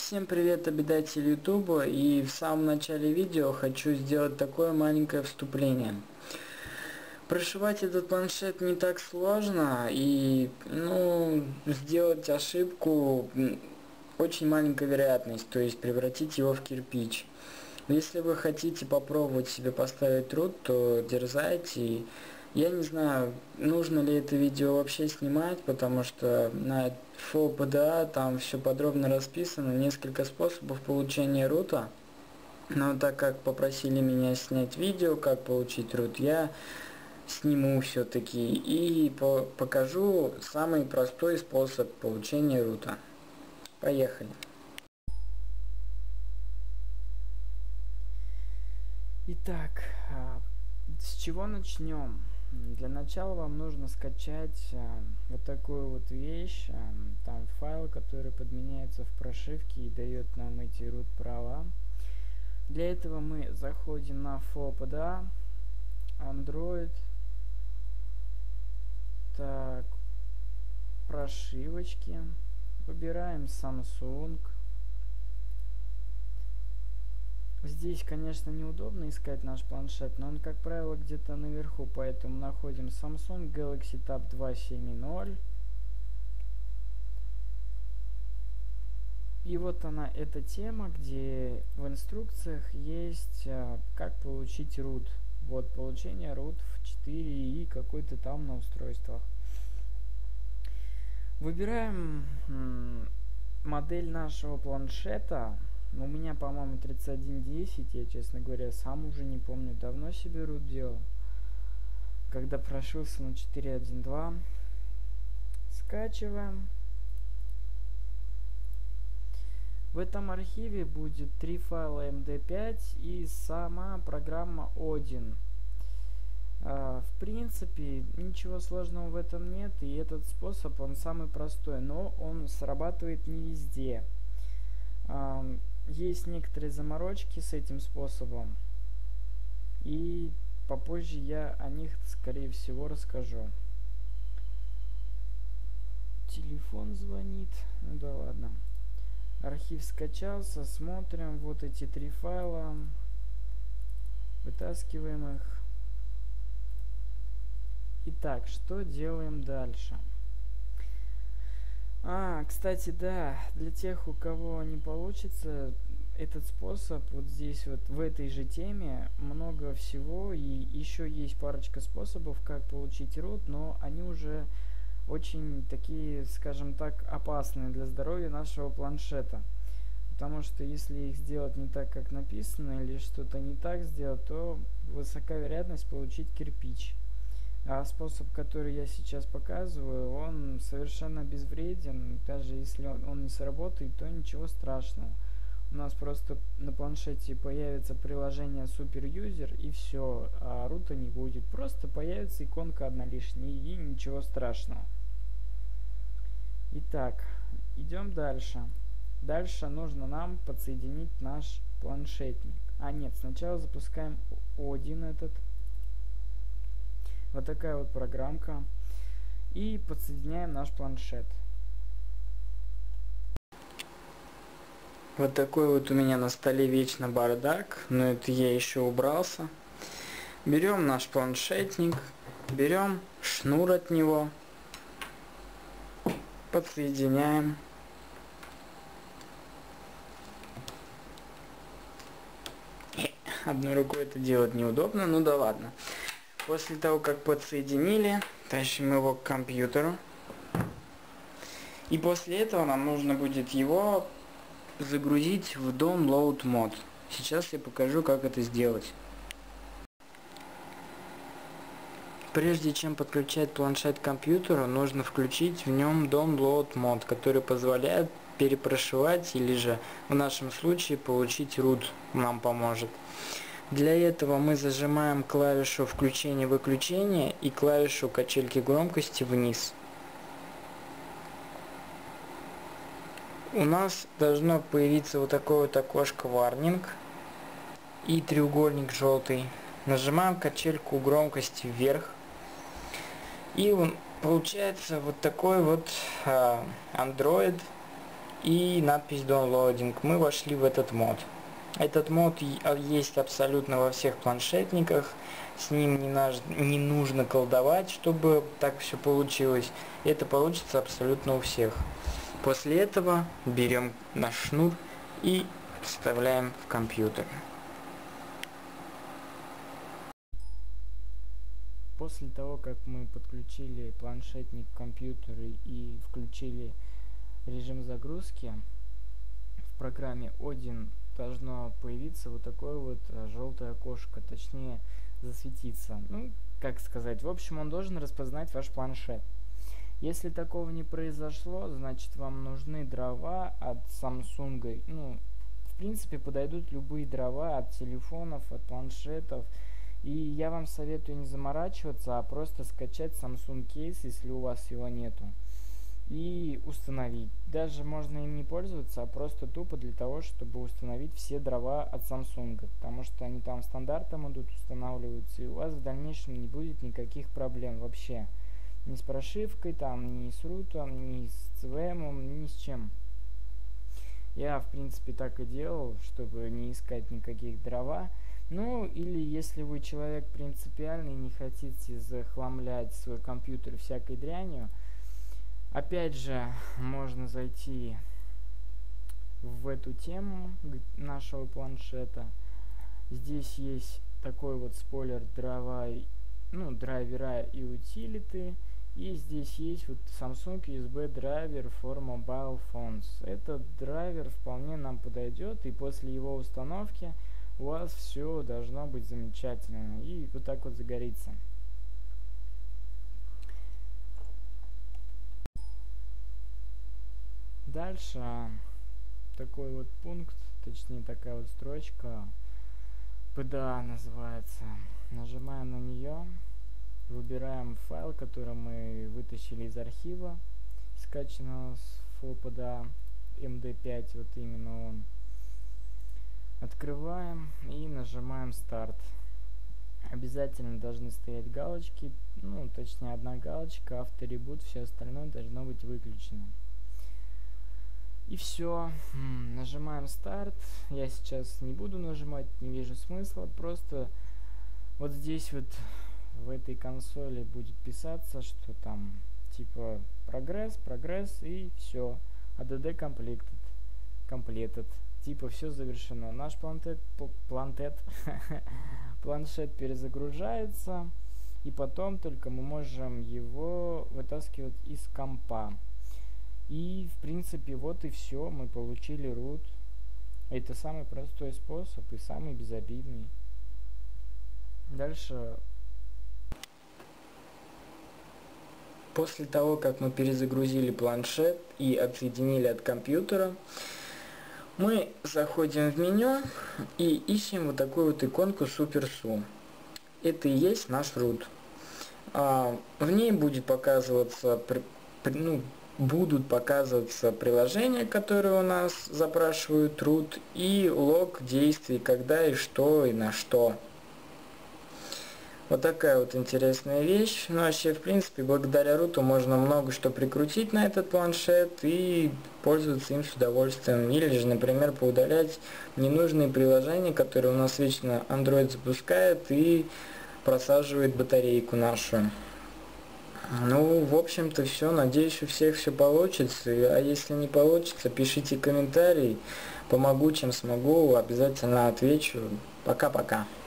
Всем привет, обитатели Ютуба, и в самом начале видео хочу сделать такое маленькое вступление. Прошивать этот планшет не так сложно, и сделать ошибку очень маленькая вероятность, то есть превратить его в кирпич. Если вы хотите попробовать себе поставить root, то дерзайте. Я не знаю, нужно ли это видео вообще снимать, потому что на FOPDA там все подробно расписано, несколько способов получения рута. Но так как попросили меня снять видео, как получить root, я сниму все-таки и покажу самый простой способ получения рута. Поехали. Итак, с чего начнем? Для начала вам нужно скачать вот такую вот вещь, там файл, который подменяется в прошивке и дает нам эти root права. Для этого мы заходим на FOPDA, Android, так, прошивочки, выбираем Samsung. Здесь, конечно, неудобно искать наш планшет, но он, как правило, где-то наверху, поэтому находим Samsung Galaxy Tab 2.7.0. И вот она, эта тема, где в инструкциях есть, как получить root. Вот, получение root в 4 и какой-то там на устройствах. Выбираем модель нашего планшета. У меня, по-моему, 3110, я, честно говоря, сам уже не помню, давно себе root делал, когда прошился на 4.1.2. Скачиваем. В этом архиве будет 3 файла MD5 и сама программа Odin. В принципе, ничего сложного в этом нет, и этот способ, он самый простой, но он срабатывает не везде. Есть некоторые заморочки с этим способом, и попозже я о них, скорее всего, расскажу. Телефон звонит, ну да ладно. Архив скачался, смотрим, вот эти 3 файла, вытаскиваем их. Итак, что делаем дальше? Кстати, да, для тех, у кого не получится этот способ, вот здесь вот в этой же теме много всего, и еще есть парочка способов, как получить root, но они уже очень такие, скажем так, опасные для здоровья нашего планшета. Потому что если их сделать не так, как написано, или что-то не так сделать, то высока вероятность получить кирпич. А способ, который я сейчас показываю, он совершенно безвреден. Даже если он не сработает, то ничего страшного. У нас просто на планшете появится приложение SuperUser, и все, а рута не будет. Просто появится иконка одна лишняя, и ничего страшного. Итак, идем дальше. Дальше нужно нам подсоединить наш планшетник. Нет, сначала запускаем Odin этот. Вот такая вот программка. И подсоединяем наш планшет. Вот такой вот у меня на столе вечно бардак, но это я еще убрался. Берем наш планшетник, берем шнур от него, подсоединяем. Одной рукой это делать неудобно, ну да ладно. После того, как подсоединили, тащим его к компьютеру. И после этого нам нужно будет его загрузить в Download Mod. Сейчас я покажу, как это сделать. Прежде чем подключать планшет к компьютеру, нужно включить в нем Download Mod, который позволяет перепрошивать или же в нашем случае получить root, нам поможет. Для этого мы зажимаем клавишу включения-выключения и клавишу качельки громкости вниз. У нас должно появиться вот такое вот окошко Warning и треугольник желтый. Нажимаем качельку громкости вверх. И получается вот такой вот Android и надпись Downloading. Мы вошли в этот мод. Этот мод есть абсолютно во всех планшетниках. С ним не нужно колдовать, чтобы так все получилось. Это получится абсолютно у всех. После этого берем наш шнур и вставляем в компьютер. После того, как мы подключили планшетник к компьютеру и включили режим загрузки, в программе Odin должно появиться вот такое вот желтое окошко, точнее засветиться. Ну, как сказать, в общем, он должен распознать ваш планшет. Если такого не произошло, значит вам нужны дрова от Samsung. Ну, в принципе, подойдут любые дрова от телефонов, от планшетов. И я вам советую не заморачиваться, а просто скачать Samsung кейс, если у вас его нету, и установить. Даже можно им не пользоваться, а просто тупо для того, чтобы установить все дрова от Samsung, потому что они там стандартом идут, устанавливаются, и у вас в дальнейшем не будет никаких проблем вообще. Ни с прошивкой, там, ни с рутом, ни с CVM, ни с чем. Я, в принципе, так и делал, чтобы не искать никаких дрова. Ну, или если вы человек принципиальный и не хотите захламлять свой компьютер всякой дрянью, опять же, можно зайти в эту тему нашего планшета. Здесь есть такой вот спойлер драйвера и утилиты. И здесь есть вот Samsung USB драйвер for Mobile Phones. Этот драйвер вполне нам подойдет, и после его установки у вас все должно быть замечательно. И вот так вот загорится. Дальше такой вот пункт, точнее такая вот строчка, PDA называется. Нажимаем на нее, выбираем файл, который мы вытащили из архива, скачанного с PDA, MD5, вот именно он. Открываем и нажимаем старт. Обязательно должны стоять галочки, ну точнее одна галочка, авторебут, все остальное должно быть выключено. И все, нажимаем старт. Я сейчас не буду нажимать, не вижу смысла, просто вот здесь вот в этой консоли будет писаться, что там типа прогресс и все, ADD completed, типа все завершено. Наш планшет перезагружается, и потом только мы можем его вытаскивать из компа. И в принципе вот и все, мы получили root. Это самый простой способ и самый безобидный. Дальше. После того, как мы перезагрузили планшет и отсоединили от компьютера, мы заходим в меню и ищем вот такую вот иконку SuperSU. Это и есть наш root. В ней будет показываться, будут показываться приложения, которые у нас запрашивают root, и лог действий, когда и что и на что. Вот такая вот интересная вещь. Но вообще, в принципе, благодаря руту можно много что прикрутить на этот планшет и пользоваться им с удовольствием. Или же, например, поудалять ненужные приложения, которые у нас вечно Android запускает и просаживает батарейку нашу. Ну, в общем-то, все. Надеюсь, у всех все получится. А если не получится, пишите комментарии. Помогу, чем смогу. Обязательно отвечу. Пока-пока.